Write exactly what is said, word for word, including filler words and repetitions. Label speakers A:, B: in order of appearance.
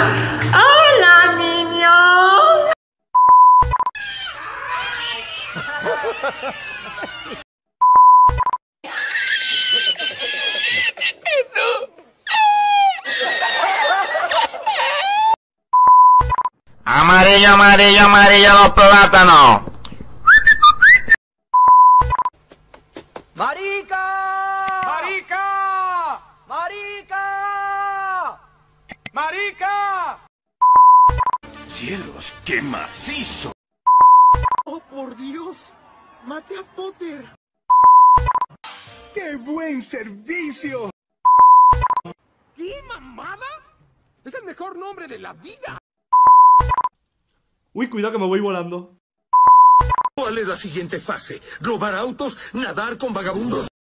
A: ¡Hola, niño!
B: Amarillo, amarillo, amarillo los plátanos.
C: ¡Marica!
D: ¡Marica!
C: ¡Marica!
D: ¡Marica!
E: ¡Cielos, qué macizo!
D: ¡Oh, por Dios! ¡Mate a Potter!
E: ¡Qué buen servicio!
D: ¿Qué mamada? ¡Es el mejor nombre de la vida!
F: Uy, cuidado que me voy volando.
E: ¿Cuál es la siguiente fase? ¿Robar autos? ¿Nadar con vagabundos?